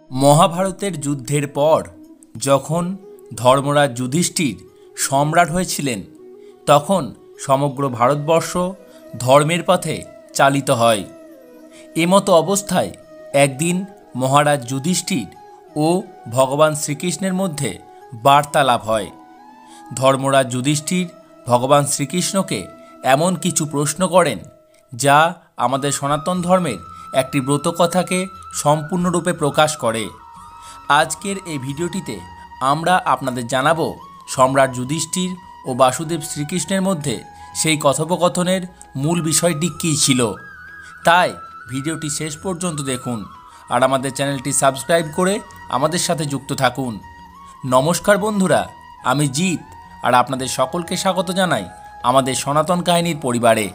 মহাভারতের যুদ্ধের পর যখন ধর্মরাজ যুধিষ্ঠির সম্রাট হয়েছিলেন, তখন সমগ্র ভারতবর্ষ ধর্মের পথে চালিত হয়। এমতো অবস্থায় একদিন মহারাজ যুধিষ্ঠির ও ভগবান শ্রীকৃষ্ণের মধ্যে বার্তালাপ হয়। ধর্মরাজ যুধিষ্ঠির ভগবান শ্রীকৃষ্ণকে এমন কিছু প্রশ্ন করেন যা আমাদের সনাতন ধর্মের একটি ব্রতকথাকে সম্পূর্ণরূপে প্রকাশ করে। আজকের এই ভিডিওটিতে আমরা আপনাদের জানাবো সম্রাট যুধিষ্ঠির ও বাসুদেব শ্রীকৃষ্ণের মধ্যে সেই কথোপকথনের মূল বিষয়টি কী ছিল। তাই ভিডিওটি শেষ পর্যন্ত দেখুন আর আমাদের চ্যানেলটি সাবস্ক্রাইব করে আমাদের সাথে যুক্ত থাকুন। নমস্কার বন্ধুরা, আমি জিৎ আর আপনাদের সকলকে স্বাগত জানাই আমাদের সনাতন কাহিনীর পরিবারে।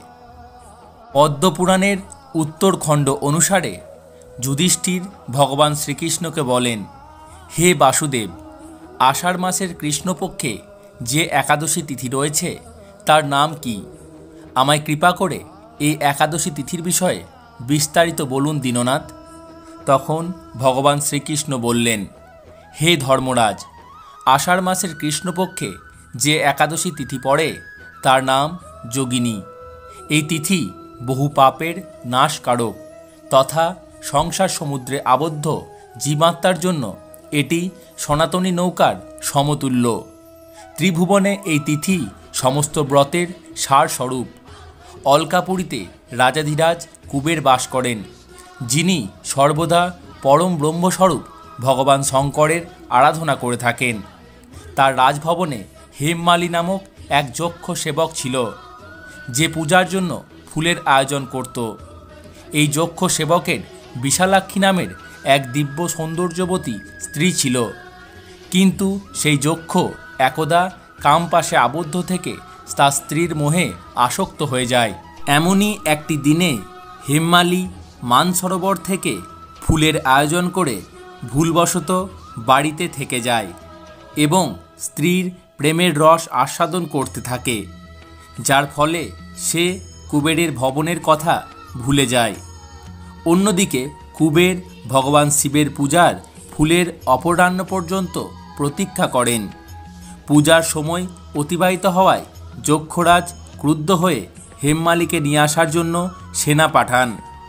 পদ্মপুরাণের উত্তরখণ্ড অনুসারে যুধিষ্ঠির ভগবান শ্রীকৃষ্ণকে বলেন, হে বাসুদেব, আষাঢ় মাসের কৃষ্ণপক্ষে যে একাদশী তিথি রয়েছে তার নাম কি? আমায় কৃপা করে এই একাদশী তিথির বিষয়ে বিস্তারিত বলুন দীননাথ। তখন ভগবান শ্রীকৃষ্ণ বললেন, হে ধর্মরাজ, আষাঢ় মাসের কৃষ্ণপক্ষে যে একাদশী তিথি পড়ে তার নাম যোগিনী। এই তিথি বহু পাপের নাশকারক তথা সংসার সমুদ্রে আবদ্ধ জীবাত্মার জন্য এটি সনাতনী নৌকার সমতুল্য। ত্রিভুবনে এই তিথি সমস্ত ব্রতের সারস্বরূপ। অলকাপুরীতে রাজাধিরাজ কুবের বাস করেন, যিনি সর্বদা পরম ব্রহ্মস্বরূপ ভগবান শঙ্করের আরাধনা করে থাকেন। তার রাজভবনে হেমমালী নামক এক যক্ষ সেবক ছিল, যে পূজার জন্য ফুলের আয়োজন করত। এই যক্ষ সেবকের বিশালাক্ষী নামের এক দিব্য সৌন্দর্যবতী স্ত্রী ছিল, কিন্তু সেই যক্ষ একদা কামপাশে আবদ্ধ থেকে তার স্ত্রীর মোহে আসক্ত হয়ে যায়। এমনই একটি দিনে হেমমালী মানসরোবর থেকে ফুলের আয়োজন করে ভুলবশত বাড়িতে থেকে যায় এবং স্ত্রীর প্রেমের রস আস্বাদন করতে থাকে, যার ফলে সে কুবেরের ভবনের কথা ভুলে যায়। অন্যদিকে কুবের ভগবান শিবের পূজার ফুলের অপরাহ্ন পর্যন্ত প্রতীক্ষা করেন। পূজার সময় অতিবাহিত হওয়ায় যক্ষরাজ ক্রুদ্ধ হয়ে হেমমালীকে নিয়ে আসার জন্য সেনা পাঠান।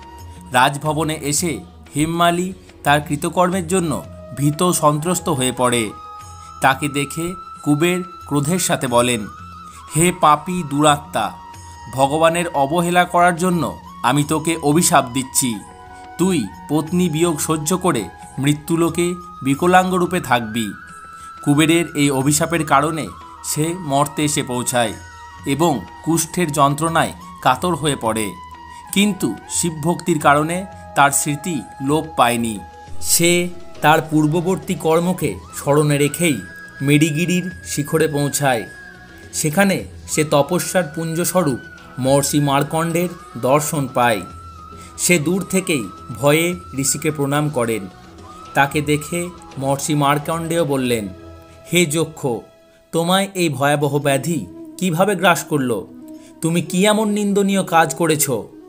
রাজভবনে এসে হেমমালী তার কৃতকর্মের জন্য ভীত সন্ত্রস্ত হয়ে পড়ে। তাকে দেখে কুবের ক্রোধের সাথে বলেন, হে পাপী দুরাত্মা, ভগবানের অবহেলা করার জন্য আমি তোকে অভিশাপ দিচ্ছি। তুই পত্নী বিয়োগ সহ্য করে মৃত্যুলোকে বিকলাঙ্গ রূপে থাকবি। কুবেরের এই অভিশাপের কারণে সে মর্তে এসে পৌঁছায় এবং কুষ্ঠের যন্ত্রণায় কাতর হয়ে পড়ে, কিন্তু শিবভক্তির কারণে তার স্মৃতি লোপ পায়নি। সে তার পূর্ববর্তী কর্মকে স্মরণে রেখেই মেডিগিরির শিখরে পৌঁছায়। সেখানে সে তপস্যার পুঞ্জস্বরূপ মহর্ষি মার্কণ্ডের দর্শন পায়। সে দূর থেকেই ভয়ে ঋষিকে প্রণাম করেন। তাকে দেখে মহর্ষি মার্কণ্ডেয় বললেন, হে যক্ষ, তোমায় এই ভয়াবহ ব্যাধি কিভাবে গ্রাস করল? তুমি কি এমন নিন্দনীয় কাজ করেছ?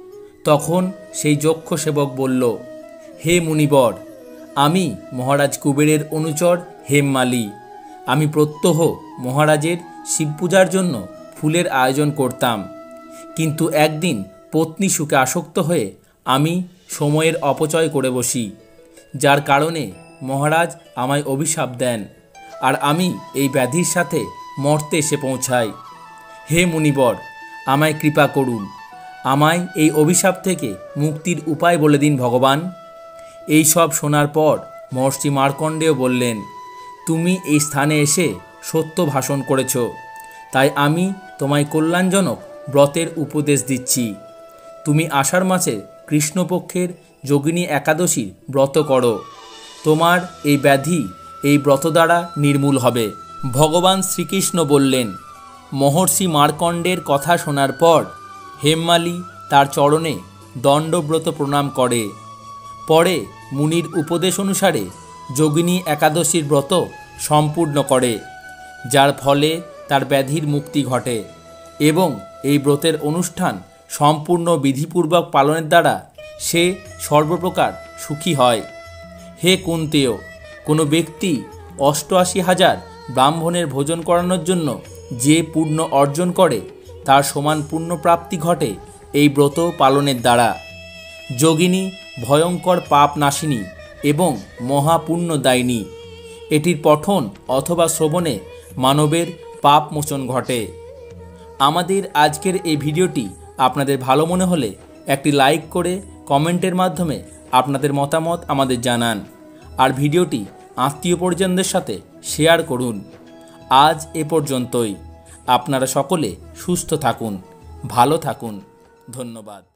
তখন সেই যক্ষ সেবক বলল, হে মুনিবর, আমি মহারাজ কুবেরের অনুচর হেমমালী। আমি প্রত্যহ মহারাজের শিবপূজার জন্য ফুলের আয়োজন করতাম, কিন্তু একদিন পত্নী সুখে আসক্ত হয়ে আমি সময়ের অপচয় করে বসি, যার কারণে মহারাজ আমায় অভিশাপ দেন আর আমি এই ব্যাধির সাথে মর্তে এসে পৌঁছাই। হে মুনিবর, আমায় কৃপা করুন, আমায় এই অভিশাপ থেকে মুক্তির উপায় বলে দিন ভগবান। এই সব শোনার পর মহর্ষি মার্কণ্ডেয় বললেন, তুমি এই স্থানে এসে সত্য ভাষণ করেছ, তাই আমি তোমায় কল্যাণজনক ব্রতের উপদেশ দিচ্ছি। তুমি আষাঢ় মাসে কৃষ্ণপক্ষের যোগিনী একাদশীর ব্রত করো। তোমার এই ব্যাধি এই ব্রত দ্বারা নির্মূল হবে। ভগবান শ্রীকৃষ্ণ বললেন। মহর্ষি মার্কণ্ডের কথা শোনার পর হেমমালী তার চরণে দণ্ডব্রত প্রণাম করে। পরে মুনির উপদেশ অনুসারে যোগিনী একাদশীর ব্রত সম্পূর্ণ করে, যার ফলে তার ব্যাধির মুক্তি ঘটে এবং এই ব্রতের অনুষ্ঠান সম্পূর্ণ বিধিপূর্বক পালনের দ্বারা সে সর্বপ্রকার সুখী হয়। হে কুন্তেয়, কোনো ব্যক্তি ৮৮,০০০ ব্রাহ্মণের ভোজন করানোর জন্য যে পুণ্য অর্জন করে তার সমান পুণ্যপ্রাপ্তি ঘটে এই ব্রত পালনের দ্বারা। যোগিনী ভয়ঙ্কর পাপ নাশিনী এবং মহাপুণ্যদায়িনী। এটির পঠন অথবা শ্রবণে মানবের পাপ মোচন ঘটে। আমাদের আজকের এই ভিডিওটি আপনাদের ভালো মনে হলে একটি লাইক করে কমেন্টের মাধ্যমে আপনাদের মতামত আমাদের জানান। আর ভিডিওটি আত্মীয় পরিজনদের সাথে শেয়ার করুন। আজ এ পর্যন্তই। আপনারা সকলে সুস্থ থাকুন, ভালো থাকুন। ধন্যবাদ।